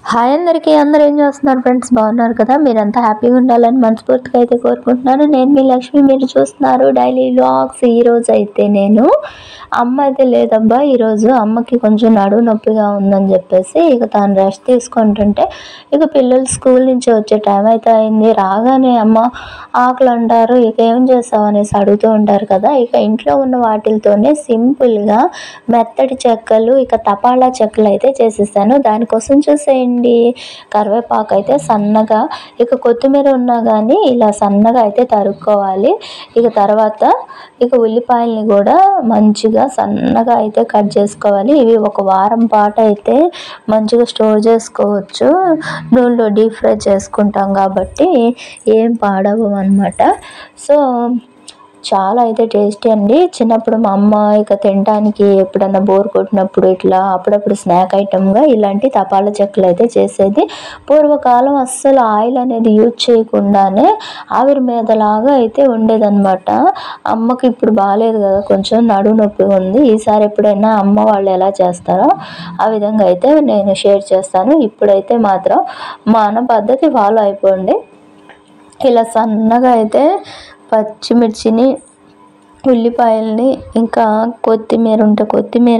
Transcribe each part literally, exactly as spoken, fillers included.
Hi అందరికీ, అందరూ ఏం చేస్తున్నారు ఫ్రెండ్స్? బాగున్నారు కదా? మీరంతా హ్యాపీగా ఉండాలని మనస్ఫూర్తిగా అయితే కోరుకుంటున్నాను. నేను మీ లక్ష్మి, మీరు చూస్తున్నారు డైలీ వ్లాగ్స్. ఈరోజు అయితే నేను అమ్మ అయితే లేదబ్బా, ఈరోజు అమ్మకి కొంచెం నడుము నొప్పిగా ఉందని చెప్పేసి ఇక తాను రెస్ట్ తీసుకుంటుంటే ఇక పిల్లలు స్కూల్ నుంచి వచ్చే టైం అయితే అయింది. రాగానే అమ్మ ఆకలి అంటారు, ఇక ఏం చేస్తావు అనేసి అడుగుతూ ఉంటారు కదా. ఇక ఇంట్లో ఉన్న వాటితోనే సింపుల్గా మెత్తటి చెక్కలు, ఇక తపాలా చెక్కలు అయితే చేసేసాను. దానికోసం చూసేయండి, కరివేపాకు అయితే సన్నగా, ఇక కొత్తిమీర ఉన్నా కానీ ఇలా సన్నగా అయితే తరుక్కోవాలి. ఇక తర్వాత ఇక ఉల్లిపాయల్ని కూడా మంచిగా సన్నగా అయితే కట్ చేసుకోవాలి. ఇవి ఒక వారం పాటు అయితే మంచిగా స్టోర్ చేసుకోవచ్చు. నూనెలో డీప్ ఫ్రై చేసుకుంటాం కాబట్టి ఏం పాడవు అన్నమాట. సో చాలా అయితే టేస్టీ అండి. చిన్నప్పుడు మా అమ్మ ఇక తినడానికి ఎప్పుడన్నా బోర్ కొట్టినప్పుడు ఇట్లా అప్పుడప్పుడు స్నాక్ ఐటమ్గా ఇలాంటి తపాలా చెక్కలు అయితే చేసేది. పూర్వకాలం అస్సలు ఆయిల్ అనేది యూజ్ చేయకుండానే ఆవిరి మీదలాగా అయితే ఉండేదన్నమాట. అమ్మకి ఇప్పుడు బాగాలేదు కదా, కొంచెం నడుము నొప్పి ఉంది. ఈసారి ఎప్పుడైనా అమ్మ వాళ్ళు ఎలా చేస్తారో ఆ విధంగా అయితే నేను షేర్ చేస్తాను. ఇప్పుడైతే మాత్రం మా అన్న పద్ధతి ఫాలో అయిపోండి. ఇలా సన్నగా అయితే పచ్చిమిర్చిని, ఉల్లిపాయల్ని, ఇంకా కొత్తిమీర ఉంటే కొత్తిమీర,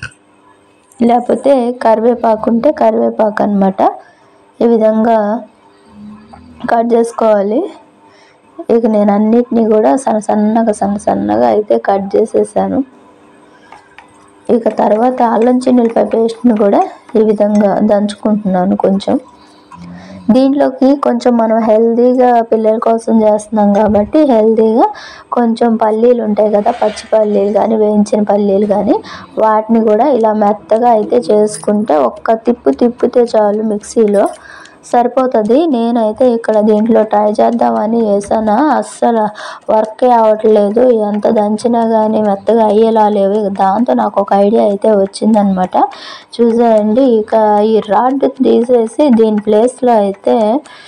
లేకపోతే కరివేపాకు ఉంటే కరివేపాకు అన్నమాట, ఈ విధంగా కట్ చేసుకోవాలి. ఇక నేను అన్నిటినీ కూడా సన్న సన్నగా సన్న సన్నగా అయితే కట్ చేసేసాను. ఇక తర్వాత అల్లం చిన్నులపాయ పేస్ట్ని కూడా ఈ విధంగా దంచుకుంటున్నాను. కొంచెం దీంట్లోకి కొంచెం మనం హెల్తీగా పిల్లల కోసం చేస్తున్నాం కాబట్టి హెల్తీగా కొంచెం పల్లీలు ఉంటాయి కదా, పచ్చి పల్లీలు కానీ వేయించిన పల్లీలు కానీ, వాటిని కూడా ఇలా మెత్తగా అయితే చేసుకుంటే ఒక్క తిప్పు తిప్పితే చాలు, మిక్సీలో సరిపోతుంది. నేనైతే ఇక్కడ దీంట్లో ట్రై చేద్దామని వేసాను, అస్సలు వర్కే అవ్వట్లేదు. ఎంత దంచినా కానీ మెత్తగా అయ్యేలా లేవు. దాంతో నాకు ఒక ఐడియా అయితే వచ్చిందనమాట. చూసేయండి, ఇక ఈ రాడ్ తీసేసి దీని ప్లేస్లో అయితే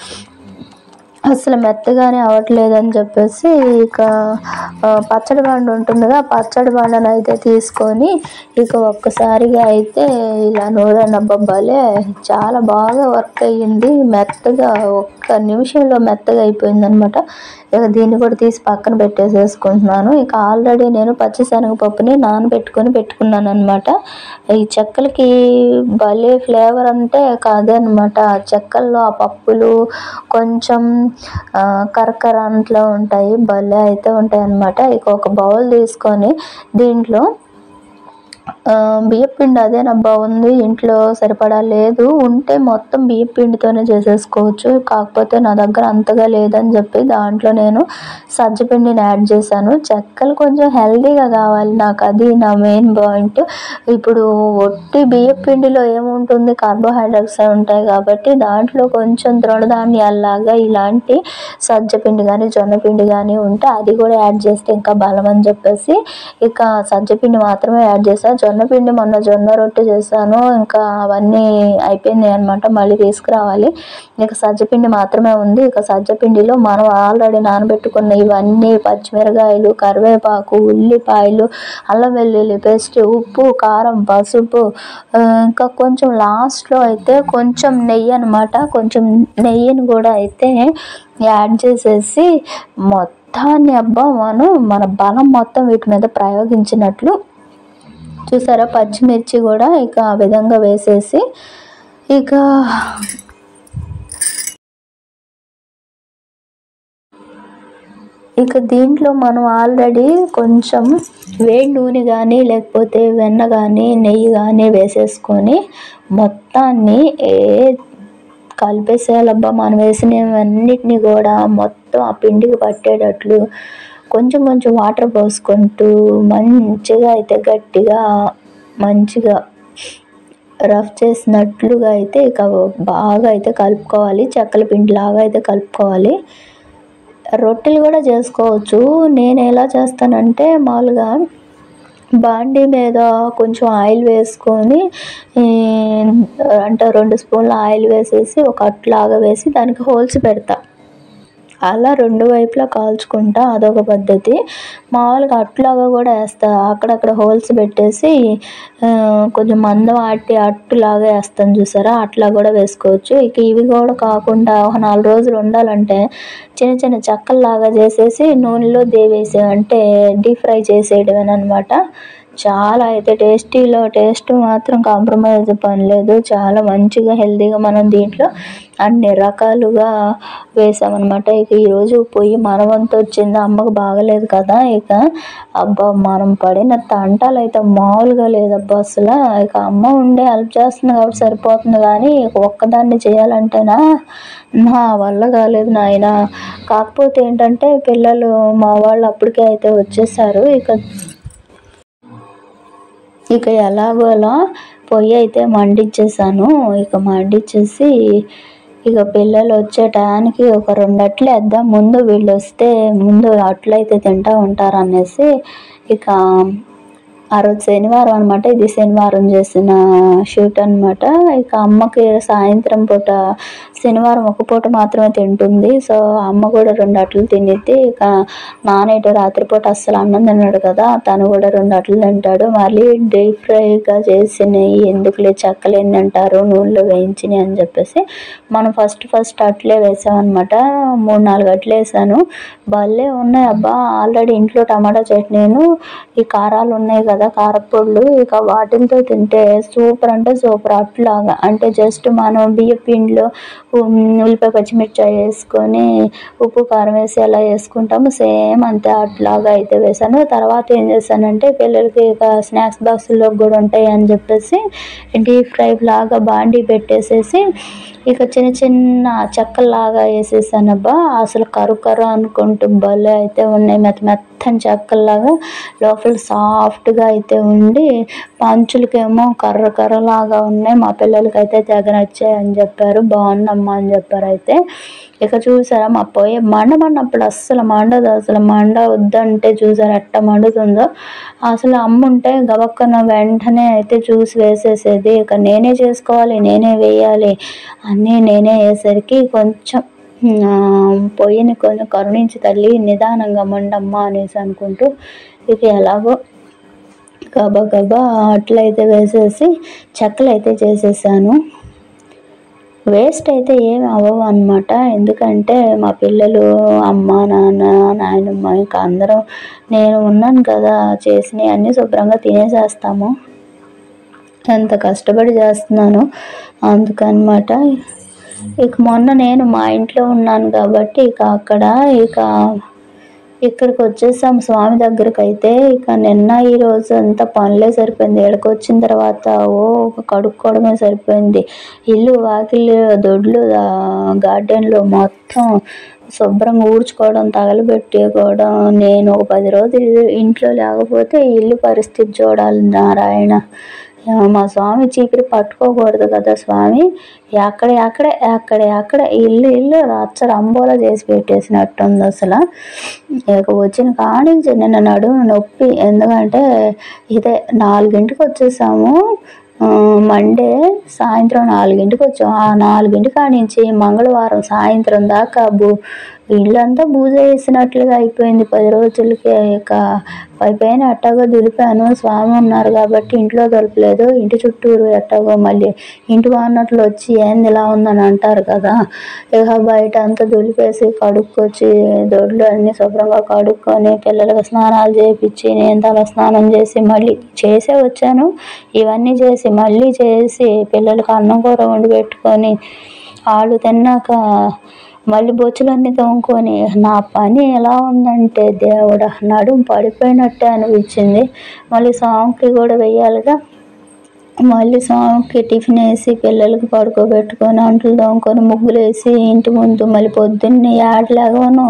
అసలు మెత్తగానే అవ్వట్లేదని చెప్పేసి ఇక పచ్చడి బండ ఉంటుందిగా, ఆ పచ్చడి బండను అయితే తీసుకొని ఇక ఒక్కసారిగా అయితే ఇలా నూరనబ్బబ్బలే చాలా బాగా వర్క్ అయ్యింది. మెత్తగా ఒక్క నిమిషంలో మెత్తగా అయిపోయింది అనమాట. ఇక దీన్ని కూడా తీసి పక్కన పెట్టేసేసుకుంటున్నాను. ఇక ఆల్రెడీ నేను పచ్చిశనగపప్పుని నానబెట్టుకొని పెట్టుకున్నాను అనమాట. ఈ చెక్కలకి భలే ఫ్లేవర్ అంటే కాదే అనమాట. ఆ చెక్కల్లో ఆ పప్పులు కొంచెం కరకర అంట్లో ఉంటాయి, భలే అయితే ఉంటాయి అన్నమాట. ఇక ఒక బౌల్ తీసుకొని దీంట్లో బియ్యపిండి అదేనబ్బా ఉంది ఇంట్లో, సరిపడా లేదు. ఉంటే మొత్తం బియ్యపిండితోనే చేసేసుకోవచ్చు, కాకపోతే నా దగ్గర అంతగా లేదని చెప్పి దాంట్లో నేను సజ్జపిండిని యాడ్ చేశాను. చెక్కలు కొంచెం హెల్తీగా కావాలి నాకు, అది నా మెయిన్ పాయింట్. ఇప్పుడు ఒట్టి బియ్యపిండిలో ఏముంటుంది, కార్బోహైడ్రేట్స్ ఉంటాయి కాబట్టి దాంట్లో కొంచెం తృణధాన్యాల్లాగా ఇలాంటి సజ్జపిండి కానీ జొన్నపిండి కానీ ఉంటే అది కూడా యాడ్ చేస్తే ఇంకా బలం అని చెప్పేసి ఇక సజ్జపిండి మాత్రమే యాడ్ చేశాను. జొన్నపిండి మొన్న జొన్న రొట్టె చేశాను, ఇంకా అవన్నీ అయిపోయినాయి అనమాట, మళ్ళీ తీసుకురావాలి. ఇక సజ్జపిండి మాత్రమే ఉంది. ఇక సజ్జపిండిలో మనం ఆల్రెడీ నానబెట్టుకున్న ఇవన్నీ పచ్చిమిరకాయలు, కరివేపాకు, ఉల్లిపాయలు, అల్లం వెల్లుల్లి పేస్ట్, ఉప్పు, కారం, పసుపు, ఇంకా కొంచెం లాస్ట్లో అయితే కొంచెం నెయ్యి అనమాట, కొంచెం నెయ్యిని కూడా అయితే యాడ్ చేసేసి మొత్తాన్ని అబ్బా మనం మన బలం మొత్తం వీటి మీద ప్రయోగించినట్లు. చూసారా, పచ్చిమిర్చి కూడా ఇక ఆ విధంగా వేసేసి ఇక ఇక దీంట్లో మనం ఆల్రెడీ కొంచెం వేడి నూనె కానీ లేకపోతే వెన్న కానీ నెయ్యి కానీ వేసేసుకొని మొత్తాన్ని ఏ కలిపేసేయాలబ్బా. మనం వేసినవన్నిటిని కూడా మొత్తం ఆ పిండికి పట్టేటట్లు కొంచెం కొంచెం వాటర్ పోసుకుంటూ మంచిగా అయితే గట్టిగా మంచిగా రఫ్ చేసినట్లుగా అయితే ఇక బాగా అయితే కలుపుకోవాలి. చెక్కల పిండి లాగా అయితే కలుపుకోవాలి. రొట్టెలు కూడా చేసుకోవచ్చు. నేను ఎలా చేస్తానంటే మామూలుగా బాండీ మీద కొంచెం ఆయిల్ వేసుకొని అంటే రెండు స్పూన్ల ఆయిల్ వేసేసి ఒక అట్లాగా వేసి దానికి హోల్స్ పెడతా. అలా రెండు వైపులా కాల్చుకుంటా అదొక పద్ధతి. మామూలుగా అట్టులాగా కూడా వేస్తా, అక్కడక్కడ హోల్స్ పెట్టేసి కొంచెం మందం అట్టి అట్టులాగా వేస్తాను చూసారా, అట్లా కూడా వేసుకోవచ్చు. ఇక ఇవి కూడా కాకుండా ఒక నాలుగు రోజులు ఉండాలంటే చిన్న చిన్న చెక్కల్లాగా చేసేసి నూనెలో దేవేసే అంటే డీప్ ఫ్రై చేసేయడమేనమాట. చాలా అయితే టేస్టీలో టేస్ట్ మాత్రం కాంప్రమైజ్ పని లేదు. చాలా మంచిగా హెల్తీగా మనం దీంట్లో అన్ని రకాలుగా వేసామన్నమాట. ఇక ఈరోజు పొయ్యి మన వంతు వచ్చింది, అమ్మకు బాగలేదు కదా. ఇక అబ్బా మనం పడిన తంటాలు అయితే మామూలుగా లేదబ్బా అసలు. ఇక అమ్మ ఉండే హెల్ప్ చేస్తుంది కాబట్టి సరిపోతుంది, కానీ ఇక ఒక్కదాన్ని చేయాలంటేనా నా వల్ల కాలేదు నాయన. కాకపోతే ఏంటంటే పిల్లలు మా వాళ్ళు అప్పటికే అయితే వచ్చేసారు. ఇక ఇక ఎలాగోలా పొయ్యి అయితే మండించేసాను. ఇక మండించేసి ఇక పిల్లలు వచ్చే టయానికి ఒక రెండు అట్లు వేద్దాం, ముందు వీళ్ళు వస్తే ముందు అట్లు అయితే తింటూ ఉంటారు అనేసి. ఇక ఆ రోజు శనివారం అనమాట, ఇది శనివారం చేసిన షూట్ అనమాట. ఇక అమ్మకి సాయంత్రం పూట శనివారం ఒక పూట మాత్రమే తింటుంది, సో అమ్మ కూడా రెండు అట్లు తినిద్ది. ఇక నానేటో రాత్రిపూట అస్సలు అన్నం తిన్నాడు కదా, తను కూడా రెండు అట్లు తింటాడు. మళ్ళీ డీప్ ఫ్రైగా చేసినవి ఎందుకులే చెక్కలేని తింటారు నూనెలో వేయించినవి అని చెప్పేసి మనం ఫస్ట్ ఫస్ట్ అట్లే వేసామన్నమాట. మూడు నాలుగు అట్లు వేసాను, భలే ఉన్నాయి అబ్బా. ఆల్రెడీ ఇంట్లో టమాటా చట్నీను ఈ కారాలు ఉన్నాయి కదా, కారపొడులు, ఇక వాటితో తింటే సూపర్ అంటే సూపర్. అట్లాగా అంటే జస్ట్ మనం బియ్య పిండిలో ఉల్లిపాయ పచ్చిమిర్చి వేసుకొని ఉప్పు కారం వేసి ఎలా వేసుకుంటాము సేమ్ అంతే అట్లాగా అయితే వేసాను. తర్వాత ఏం చేశానంటే పిల్లలకి ఇక స్నాక్స్ బాక్సుల్లో కూడా ఉంటాయి అని చెప్పేసి డీప్ ఫ్రై లాగా బాండీ పెట్టేసేసి ఇక చిన్న చిన్న చెక్కల్లాగా వేసేసానబ్బా. అసలు కరు కరు అనుకుంటూ భలే అయితే ఉన్నాయి, మెత్త మెత్తని చెక్కల్లాగా, లోపల సాఫ్ట్గా అయితే ఉండి పంచులకేమో కర్ర కర్రలాగా ఉన్నాయి. మా పిల్లలకి అయితే తెగ నచ్చాయి అని చెప్పారు, బాగుందమ్మా అని చెప్పారు. అయితే ఇక చూసారా మా పొయ్యి మండ మండప్పుడు అస్సలు మండదు, అసలు మండ వద్దంటే చూసారా ఎట్ట మండుతుందో. అసలు అమ్ముంటే గబక్కన వెంటనే అయితే చూసి వేసేసేది. ఇక నేనే చేసుకోవాలి, నేనే వేయాలి అన్నీ నేనే వేసరికి కొంచెం పొయ్యిని కొంచెం కరుణించి తల్లి నిదానంగా మండమ్మా అనేసి అనుకుంటూ ఇక ఎలాగో గబా గబా అట్లయితే వేసేసి చెక్కలు అయితే చేసేసాను. వేస్ట్ అయితే ఏమి అవ్వవు అనమాట, ఎందుకంటే మా పిల్లలు అమ్మ నాన్న నాయనమ్మ ఇంకా అందరం నేను ఉన్నాను కదా, చేసినవి అన్నీ శుభ్రంగా తినేసేస్తాము. ఎంత కష్టపడి చేస్తున్నాను అందుకనమాట. ఇక మొన్న నేను మా ఇంట్లో ఉన్నాను కాబట్టి ఇక అక్కడ ఇక ఇక్కడికి వచ్చేసాం స్వామి దగ్గరికి. అయితే ఇక నిన్న ఈరోజు అంతా పనులే సరిపోయింది. ఇక్కడికి వచ్చిన తర్వాత ఓ కడుక్కోవడమే సరిపోయింది. ఇల్లు వాకిళ్ళు దొడ్లు గార్డెన్లో మొత్తం శుభ్రంగా ఊడ్చుకోవడం, తగలబెట్టుకోవడం. నేను ఒక పది రోజులు ఇంట్లో లేకపోతే ఇల్లు పరిస్థితి చూడాలి నారాయణ. మా స్వామి చీపిరి పట్టుకోకూడదు కదా స్వామి, ఎక్కడ ఎక్కడే ఎక్కడే అక్కడ ఇల్లు ఇల్లు రచ్చ రంబోలా చేసి పెట్టేసినట్టుంది అసలు. ఇక వచ్చిన కానించి నిన్న నడుము నొప్పి, ఎందుకంటే ఇదే నాలుగింటికి వచ్చేసాము మండే సాయంత్రం నాలుగింటికి వచ్చాము. ఆ నాలుగింటి కానించి మంగళవారం సాయంత్రం దాకా బూ ఇల్లంతా బూజ వేసినట్లుగా అయిపోయింది పది రోజులకి. ఇక పై పైన ఎట్టాగో దులిపాను, స్వామి ఉన్నారు కాబట్టి ఇంట్లో దొరకలేదు. ఇంటి చుట్టూరు ఎట్టాగో మళ్ళీ ఇంటి వాడినట్లు వచ్చి ఏంది ఇలా ఉందని అంటారు కదా. ఇక బయట అంతా దులిపేసి కడుక్కొచ్చి దొడ్లు అన్నీ శుభ్రంగా కడుక్కొని పిల్లలకు స్నానాలు చేయించి నేను తల స్నానం చేసి మళ్ళీ చేసే వచ్చాను. ఇవన్నీ చేసి మళ్ళీ చేసి పిల్లలకు అన్నం కూర వండి పెట్టుకొని వాళ్ళు తిన్నాక మళ్ళీ బొచ్చులన్నీ తోముకొని నా పని ఎలా ఉందంటే దేవుడా నడుము పడిపోయినట్టే అనిపించింది. మళ్ళీ స్వామికి కూడా వెయ్యాలిగా, మళ్ళీ స్వామికి టిఫిన్ వేసి పిల్లలకి పడుకోబెట్టుకొని అంట్లు తోముకొని ముగ్గులు వేసి ఇంటి ముందు మళ్ళీ పొద్దున్నే ఏడలేగను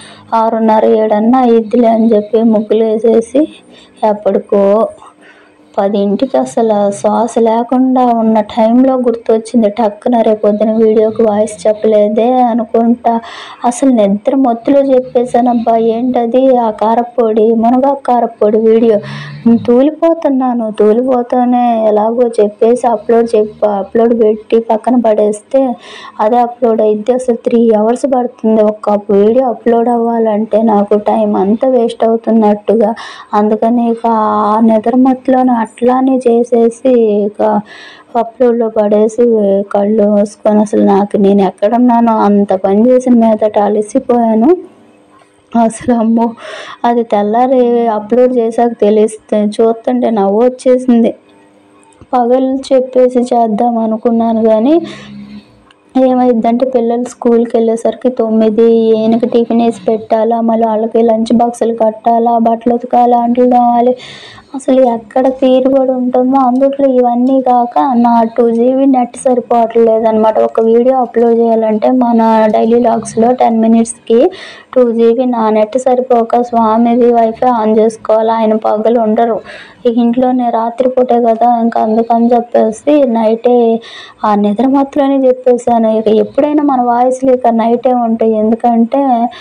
ఆరున్నర ఏడన్నా ఇద్దులే అని చెప్పి ముగ్గులు వేసేసి ఎప్పటికో పదింటికి అసలు శ్వాస లేకుండా ఉన్న టైంలో గుర్తొచ్చింది టక్కున రేపొద్దున వీడియోకి వాయిస్ చెప్పలేదే అనుకుంటా అసలు నిద్ర మొత్తులో చెప్పేశానబ్బా. ఏంటది ఆ కారపొడి మునగాకు కారపొడి వీడియో తూలిపోతున్నాను. తూలిపోతూనే ఎలాగో చెప్పేసి అప్లోడ్ చెప్పి అప్లోడ్ పెట్టి పక్కన పడేస్తే అదే అప్లోడ్ అయితే అసలు త్రీ అవర్స్ పడుతుంది ఒక్క వీడియో అప్లోడ్ అవ్వాలంటే. నాకు టైం అంతా వేస్ట్ అవుతున్నట్టుగా. అందుకని ఇక ఆ నిద్ర మత్తులోనే అట్లానే చేసేసి ఇక అప్లోడ్లో పడేసి కళ్ళు మూసుకొని అసలు నాకు నేను ఎక్కడున్నానో అంత పని చేసిన మీదట అలసిపోయాను. అసలు అమ్మో అది తెల్లారి అప్లోడ్ చేశాక తెలిస్తే చూస్తుంటే నవ్వు వచ్చేసింది. పగలు చెప్పేసి చేద్దాం అనుకున్నాను కానీ ఏమైందంటే పిల్లలు స్కూల్కి వెళ్ళేసరికి తొమ్మిది ఈయనకి టిఫిన్ వేసి పెట్టాలా, మళ్ళీ వాళ్ళకి లంచ్ బాక్సులు కట్టాలా, బట్టలు ఉతకాలా, అంట్లు తోమాలి. అసలు ఎక్కడ తీరుబడి ఉంటుందో. అందుట్లో ఇవన్నీ కాక నా టూ జీబీ నెట్ సరిపోవట్లేదు అనమాట. ఒక వీడియో అప్లోడ్ చేయాలంటే మన డైలీ లాగ్స్లో టెన్ మినిట్స్కి టూ జీబీ నా నెట్ సరిపోక స్వామిది వైఫై ఆన్ చేసుకోవాలి. ఆయన పగలు ఉండరు, ఈ ఇంట్లోనే రాత్రిపూటే కదా, ఇంకా అందుకని చెప్పేసి నైటే ఆ నిద్ర మాత్రమే చెప్పేసాను. ఇక ఎప్పుడైనా మన వాయిస్లు ఇక నైటే ఉంటాయి, ఎందుకంటే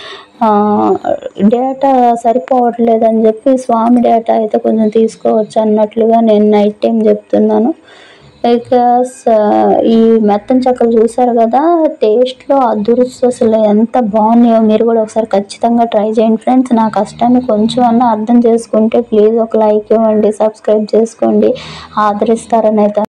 డేటా సరిపోవట్లేదని చెప్పి స్వామి డేటా అయితే కొంచెం తీసుకోవచ్చు అన్నట్లుగా నేను నైట్ టైం చెప్తున్నాను. ఇక ఈ మెత్తని చెక్కలు చూసారు కదా, టేస్ట్లో అదురుసు అసలు ఎంత బాగున్నాయో. మీరు కూడా ఒకసారి ఖచ్చితంగా ట్రై చేయండి ఫ్రెండ్స్. నా కష్టాన్ని కొంచెం అన్నా అర్థం చేసుకుంటే ప్లీజ్ ఒక లైక్ ఇవ్వండి, సబ్స్క్రైబ్ చేసుకోండి, ఆదరిస్తారని అయితే